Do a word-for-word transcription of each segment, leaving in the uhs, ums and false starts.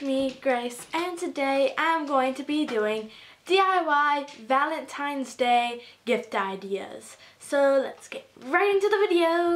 it's me, Grace, and today I'm going to be doing D I Y Valentine's Day gift ideas. So let's get right into the video.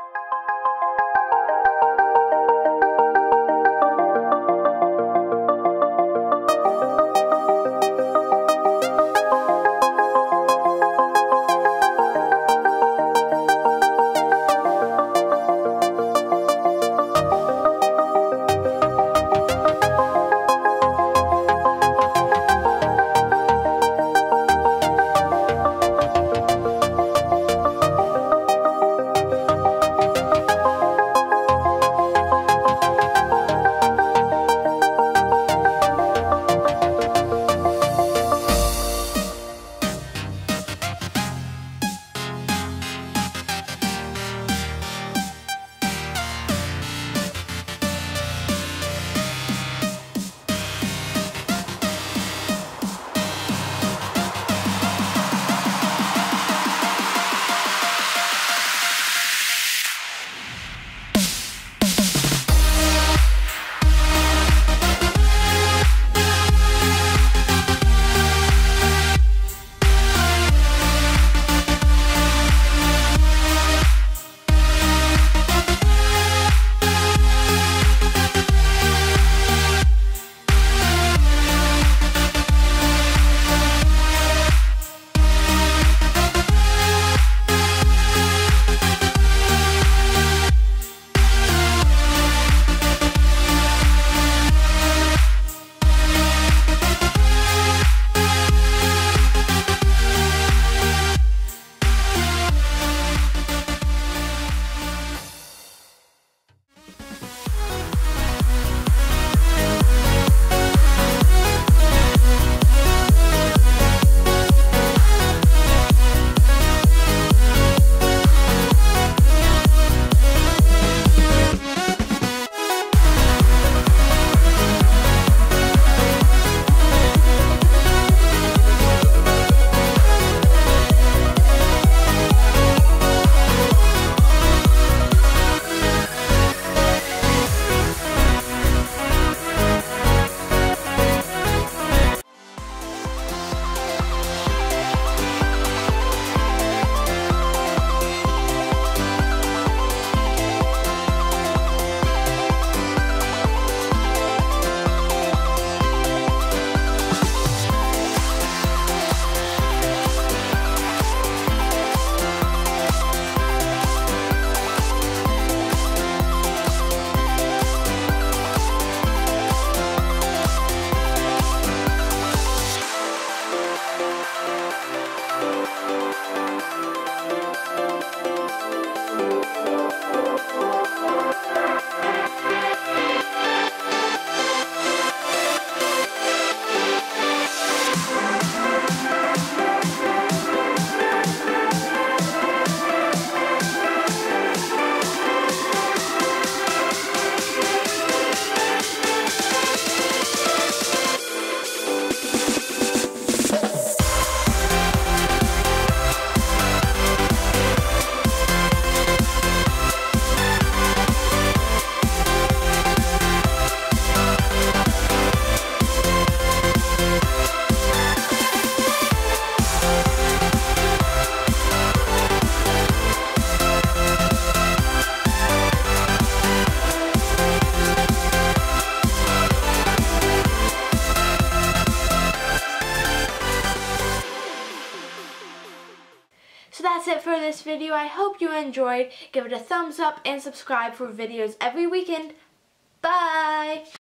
So that's it for this video. I hope you enjoyed. Give it a thumbs up and subscribe for videos every weekend. Bye!